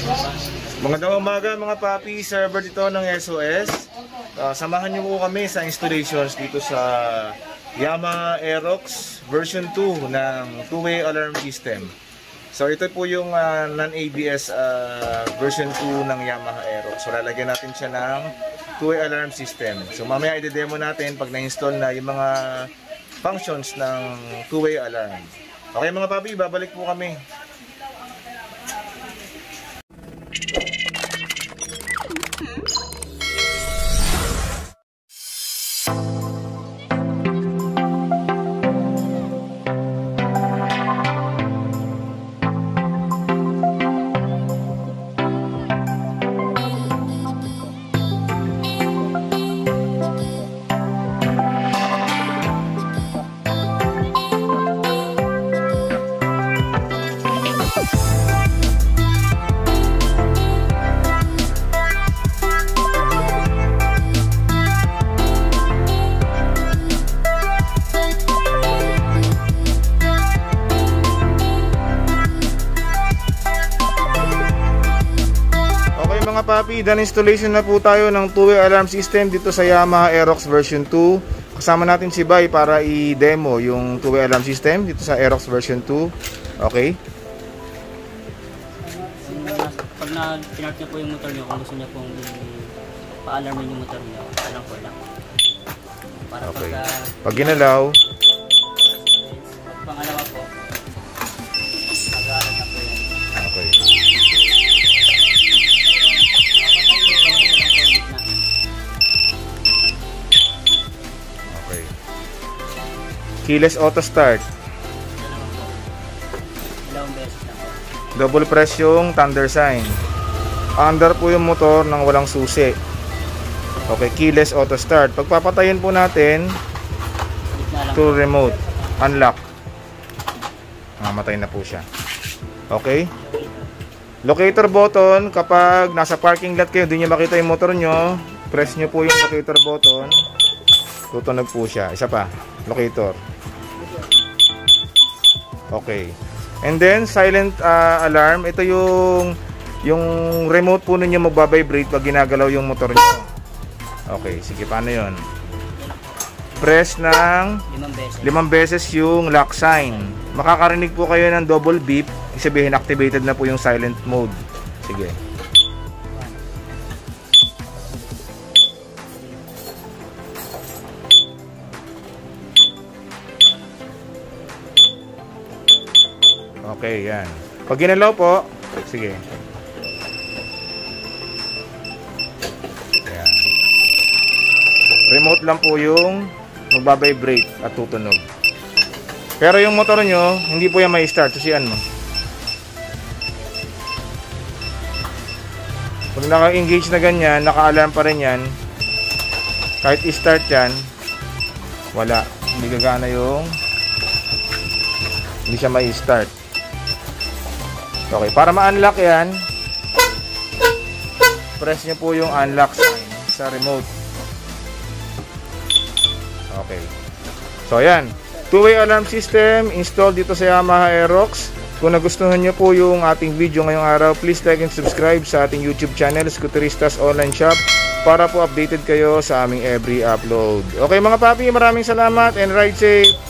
Magandang umaga mga papi, server dito ng SOS. Samahan niyo po kami sa installations dito sa Yamaha Aerox version 2 ng two-way alarm system. So ito po yung non-ABS version 2 ng Yamaha Aerox. So lalagyan natin siya ng two-way alarm system. So mamaya i-demo natin pag na-install na yung mga functions ng two-way alarm. Okay mga papi, babalik po kami. Mga papi, done installation na po tayo ng two-way alarm system dito sa Yamaha Aerox version 2. Kasama natin si Bay para i-demo yung two-way alarm system dito sa Aerox version 2. Okay? Pag na-pinart niya po yung motor niyo, kung gusto niya pong pa-alarmin yung motor niyo, alam po lang. Para okay. Pag ginalaw, pangalawa po, mag-aaral na po yan. Okay. Keyless auto start. Dalawang beses na po. Double press yung thunder sign. Under po yung motor nang walang susi. Okay, keyless auto start. Pagpapatayin po natin to remote. Unlock. Mamatay na po siya. Okay. Locator button. Kapag nasa parking lot kayo, hindi nyo makita yung motor nyo, press nyo po yung locator button. Tutunog po siya. Isa pa. Locator. Okay. And then silent alarm, ito yung remote po ninyo magba-vibrate pag ginagalaw yung motor niyo. Okay, sige, paano 'yon? Press ng 5 beses yung lock sign. Makakarinig po kayo ng double beep, ibig sabihin activated na po yung silent mode. Sige. Okay, yan. Pag ginalaw po, sige. Yan. Remote lang po yung magbabibrate at tutunog. Pero yung motor nyo, hindi po yan may start. Susian mo. Kung naka-engage na ganyan, naka-alarm pa rin yan. Kahit i-start yan, wala. Hindi gagana yung hindi siya may start. Okay, para ma-unlock yan, press nyo po yung unlock sign sa remote. Okay. So, ayan. Two-way alarm system installed dito sa Yamaha Aerox. Kung nagustuhan nyo po yung ating video ngayong araw, please like and subscribe sa ating YouTube channel, Scooteristas Online Shop, para po updated kayo sa aming every upload. Okay mga papi, maraming salamat and ride safe!